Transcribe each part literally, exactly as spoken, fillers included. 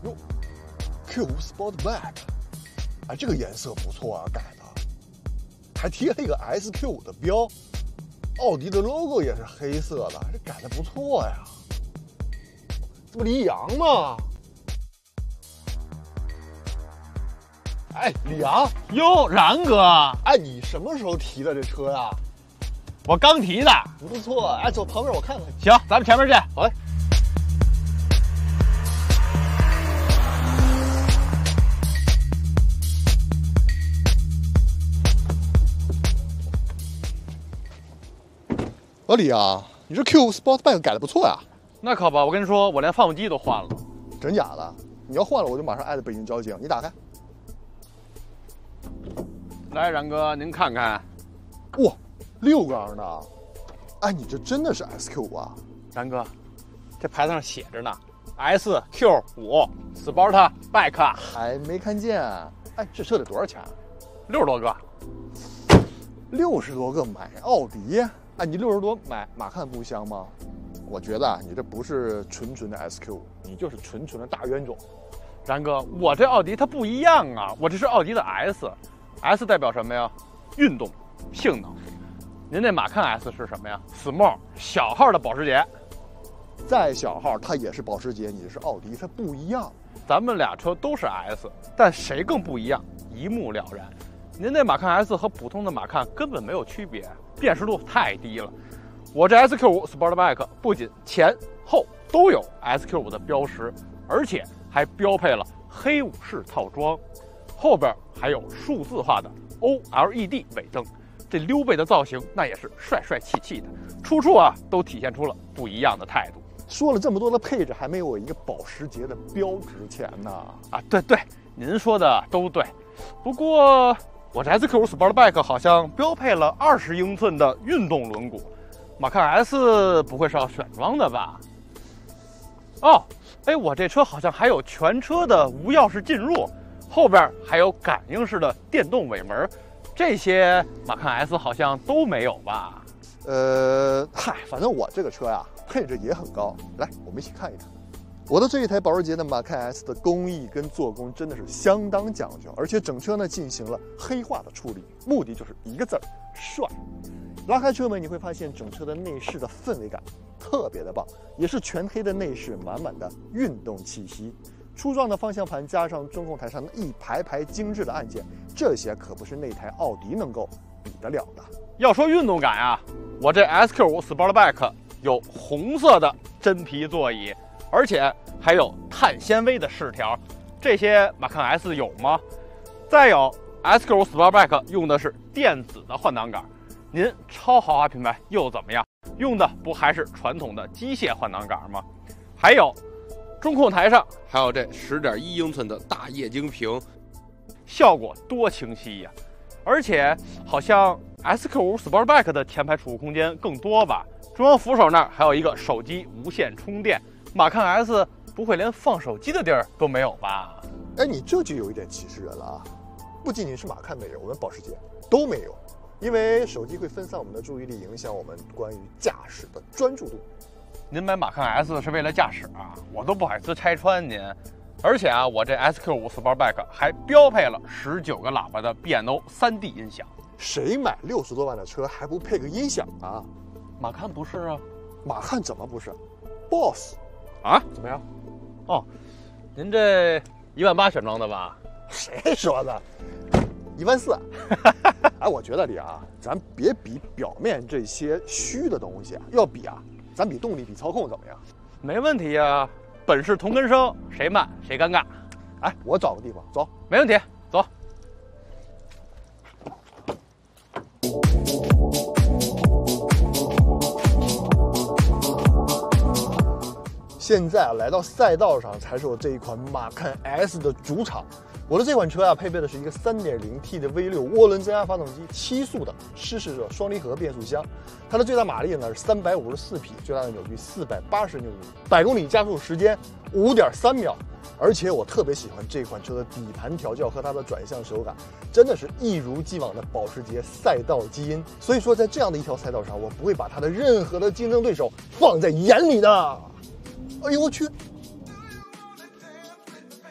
哟 ，Q 五 Sportback， 哎，这个颜色不错啊，改的，还贴了一个 S Q 五 的标，奥迪的 logo 也是黑色的，这改的不错呀。这不李阳吗？哎，李阳， 哟，然哥， 哎，你什么时候提的这车呀？ 我刚提的， 不错。哎，走旁边我看看。 行，咱们前面见。 好嘞。老李啊，你这 Q 五 Sportback 改的不错呀。 那可不，我跟你说，我连发动机都换了。 真假的？你要换了，我就马上挨着北京交警。你打开。 来，然哥，您看看。 哇，六缸的。哎，你这真的是 S Q 五 啊？ 然哥，这牌子上写着呢 ，S Q 五 Sportback。 还没看见。哎，这车得多少钱？ 六十多个。 六十多个买奥迪？哎，你六十多买马看不香吗？我觉得啊，你这不是纯纯的 S Q 五，你就是纯纯的大冤种。 然哥，我这奥迪它不一样啊，我这是奥迪的 S，S 代表什么呀？运动、性能。您那马看 S 是什么呀 ？Small 小号的保时捷。 再小号它也是保时捷，你这是奥迪，它不一样。 咱们俩车都是 S， 但谁更不一样，一目了然。您那马看 S 和普通的马看根本没有区别，辨识度太低了。我这 S Q 五 Sportback 不仅前后都有 S Q 五 的标识，而且还标配了黑武士套装，后边还有数字化的 O L E D 尾灯，这溜背的造型那也是帅帅气气的，处处啊都体现出了不一样的态度。 说了这么多的配置，还没有我一个保时捷的标值钱呢。 啊，对对，您说的都对。不过我这 S Q 五 Sportback 好像标配了二十英寸的运动轮毂，马看 S 不会是要选装的吧？哦，哎，我这车好像还有全车的无钥匙进入，后边还有感应式的电动尾门，这些马看 S 好像都没有吧？ 呃，嗨，反正我这个车呀，配置也很高。来，我们一起看一看。我的这一台保时捷的马看 S 的工艺跟做工真的是相当讲究，而且整车呢进行了黑化的处理，目的就是一个字儿帅。拉开车门你会发现整车的内饰的氛围感特别的棒，也是全黑的内饰，满满的运动气息。粗壮的方向盘加上中控台上的一排排精致的按键，这些可不是那台奥迪能够比得了的。 要说运动感啊，我这 S Q 五 Sportback 有红色的真皮座椅，而且还有碳纤维的饰条，这些马看 S 有吗？再有 S Q 五 Sportback 用的是电子的换挡杆，您超豪华品牌又怎么样？用的不还是传统的机械换挡杆吗？还有中控台上还有这 十点一英寸的大液晶屏，效果多清晰呀！而且好像 S Q 五 Sportback 的前排储物空间更多吧？中央扶手那儿还有一个手机无线充电，马看 S 不会连放手机的地儿都没有吧？ 哎，你这就有一点歧视人了啊！不仅仅是马看没有，我们保时捷都没有，因为手机会分散我们的注意力，影响我们关于驾驶的专注度。 您买马看 S 是为了驾驶啊，我都不好意思拆穿您。而且啊，我这 S Q 五 Sportback 还标配了十九个喇叭的 B and O 三 D 音响。 谁买六十多万的车还不配个音响啊？ 马看不是啊？ 马看怎么不是 ？Boss 啊？怎么样？哦，您这一万八选装的吧？ 谁说的？一万四。哎，我觉得李啊，咱别比表面这些虚的东西啊，要比啊，咱比动力，比操控怎么样？ 没问题呀、啊，本是同根生，谁慢谁尴尬。 哎，我找个地方走， 没问题，走。 现在啊，来到赛道上才是我这一款马看 S 的主场。我的这款车啊，配备的是一个 三点零 T 的 V 六 涡轮增压发动机，七速的湿式的双离合变速箱。它的最大马力呢是三百五十四匹，最大的扭矩四百八十牛米，百公里加速时间五点三秒。而且我特别喜欢这款车的底盘调教和它的转向手感，真的是一如既往的保时捷赛道基因。所以说，在这样的一条赛道上，我不会把它的任何的竞争对手放在眼里的。哎呦我去！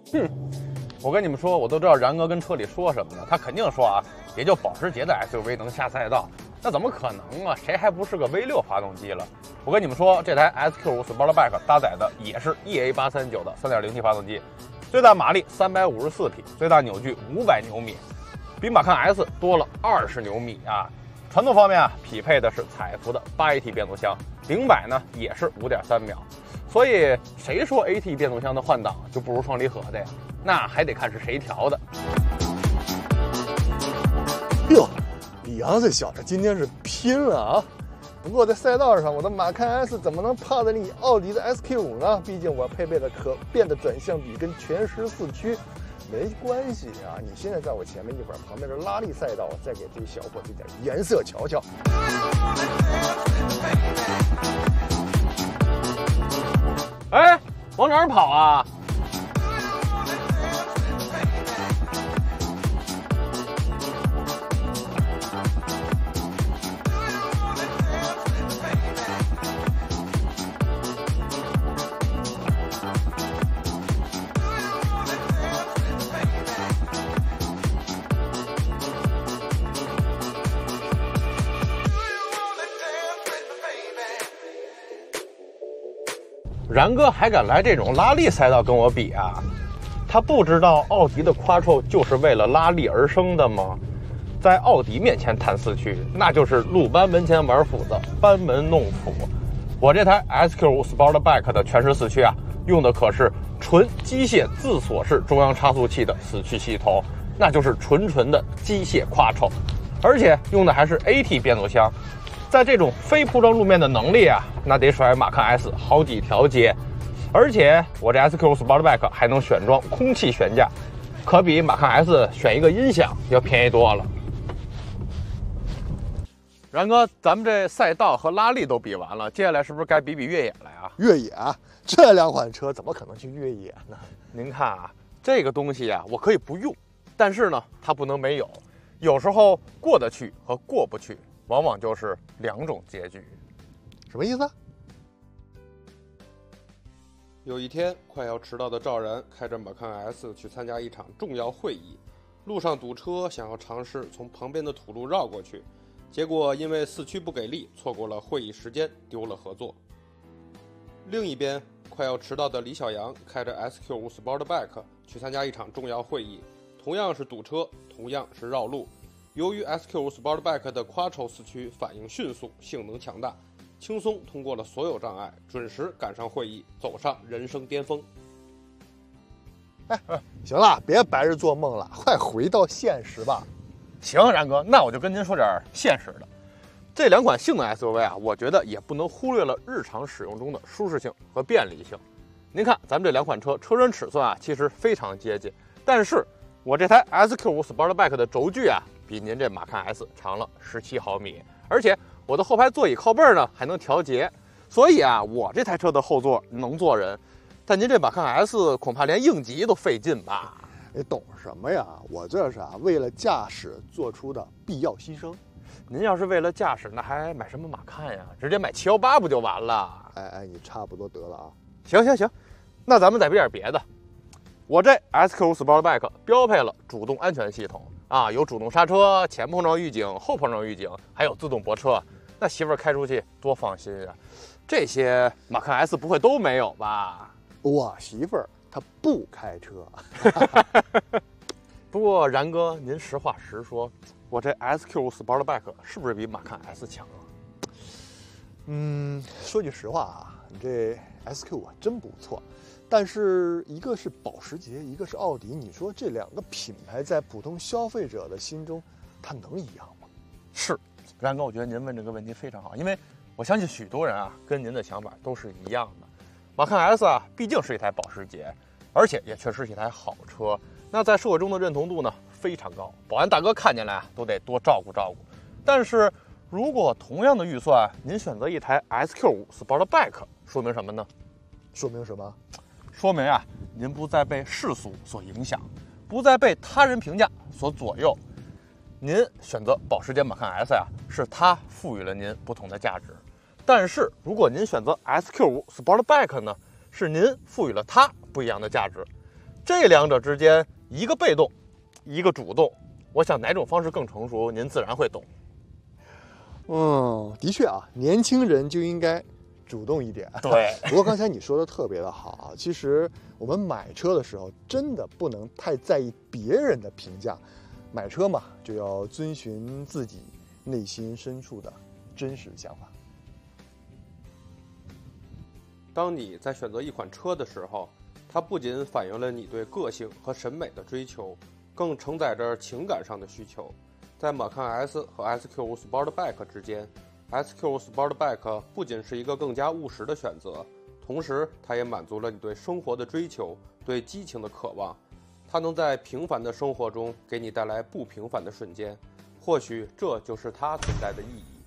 哼，我跟你们说，我都知道然哥跟车里说什么呢，他肯定说啊，也就保时捷的 S U V 能下赛道，那怎么可能啊？谁还不是个 V 六 发动机了？我跟你们说，这台 S Q 五 Sportback 搭载的也是 E A 八三九的 三点零 T 发动机，最大马力三百五十四匹，最大扭矩五百牛米，比马看 S 多了二十牛米啊。传动方面啊，匹配的是采孚的八 A T 变速箱，零百呢也是五点三秒。所以谁说 A T 变速箱的换挡就不如双离合的呀？那还得看是谁调的。 哟，李阳这小子今天是拼了啊！不过在赛道上，我的马看 S 怎么能怕得你奥迪的 S Q 五 呢？毕竟我配备的可变的转向比跟全时四驱没关系啊！你现在在我前面，一会儿旁边的拉力赛道，再给这小伙子点颜色瞧瞧。 哎，往哪儿跑啊？然哥还敢来这种拉力赛道跟我比啊？他不知道奥迪的 Quattro 就是为了拉力而生的吗？在奥迪面前谈四驱，那就是路班门前玩斧子，班门弄斧。我这台 S Q 五 Sportback 的全时四驱啊，用的可是纯机械自锁式中央差速器的四驱系统，那就是纯纯的机械 Quattro， 而且用的还是 A T 变速箱。在这种非铺装路面的能力啊，那得甩马看 S 好几条街。而且我这 S Q 五 Sportback 还能选装空气悬架，可比马看 S 选一个音响要便宜多了。然哥，咱们这赛道和拉力都比完了，接下来是不是该比比越野了呀？ 越野啊，这两款车怎么可能去越野呢？ 您看啊，这个东西啊，我可以不用，但是呢，它不能没有。有时候过得去和过不去，往往就是两种结局。 什么意思？ 有一天，快要迟到的赵然开着马看 S 去参加一场重要会议，路上堵车，想要尝试从旁边的土路绕过去，结果因为四驱不给力，错过了会议时间，丢了合作。另一边，快要迟到的李小阳开着 S Q 五 Sportback 去参加一场重要会议，同样是堵车，同样是绕路。由于 S Q 五 Sportback 的 Quattro 四驱反应迅速，性能强大，轻松通过了所有障碍，准时赶上会议，走上人生巅峰。 哎，行了，别白日做梦了，快回到现实吧。 行，然哥，那我就跟您说点现实的。这两款性能 S U V 啊，我觉得也不能忽略了日常使用中的舒适性和便利性。您看，咱们这两款车车身尺寸啊，其实非常接近，但是我这台 S Q 五 Sportback 的轴距啊，比您这马看 S 长了十七毫米，而且我的后排座椅靠背呢还能调节，所以啊，我这台车的后座能坐人，但您这马看 S 恐怕连应急都费劲吧？ 你懂什么呀？我这是啊，为了驾驶做出的必要牺牲。 您要是为了驾驶，那还买什么马看呀？直接买七一八不就完了？ 哎哎，你差不多得了啊。 行行行，那咱们再比点别的。我这 S Q 五 Sportback 标配了主动安全系统啊，有主动刹车、前碰撞预警、后碰撞预警，还有自动泊车。那媳妇儿开出去多放心啊！这些马看 S 不会都没有吧？ 我媳妇儿她不开车。 不过然哥，您实话实说，我这 S Q 五 Sportback 是不是比马看 S 强啊？ 嗯，说句实话啊，你这 S Q 五啊真不错，但是一个是保时捷，一个是奥迪，你说这两个品牌在普通消费者的心中，它能一样吗？ 是，然哥，我觉得您问这个问题非常好，因为我相信许多人啊跟您的想法都是一样的。马看 S 啊，毕竟是一台保时捷，而且也确实是一台好车。那在社会中的认同度呢非常高，保安大哥看见来啊都得多照顾照顾。但是如果同样的预算，您选择一台 S Q 五 Sportback， 说明什么呢？ 说明什么？ 说明啊，您不再被世俗所影响，不再被他人评价所左右。您选择保时捷马看 S 呀、啊，是它赋予了您不同的价值。但是如果您选择 S Q 五 Sportback 呢，是您赋予了它不一样的价值。 这两者之间，一个被动，一个主动，我想哪种方式更成熟，您自然会懂。 嗯，的确啊，年轻人就应该主动一点。 对， 不过刚才你说的特别的好啊，其实我们买车的时候真的不能太在意别人的评价，买车嘛就要遵循自己内心深处的真实想法。 当你在选择一款车的时候，它不仅反映了你对个性和审美的追求，更承载着情感上的需求。在马看 S 和 S Q 五 Sportback 之间， S Q 五 Sportback 不仅是一个更加务实的选择，同时它也满足了你对生活的追求，对激情的渴望。它能在平凡的生活中给你带来不平凡的瞬间，或许这就是它存在的意义。